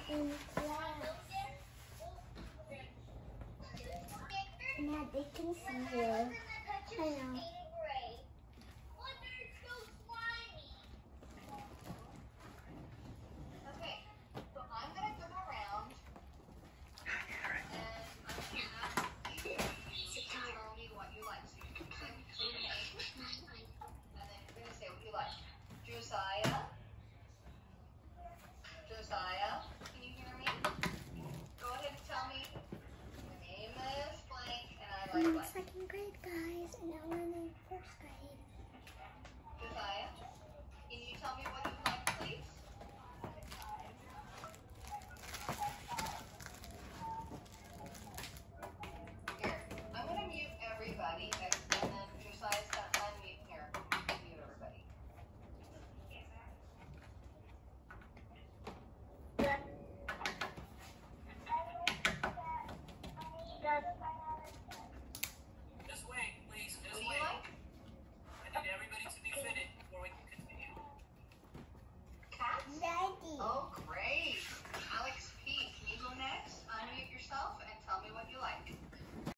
in class. Now they can see you. I know. Josiah, can you hear me? Go ahead and tell me. My name is blank and I like blank. I'm in second grade, guys, and now I'm in first grade.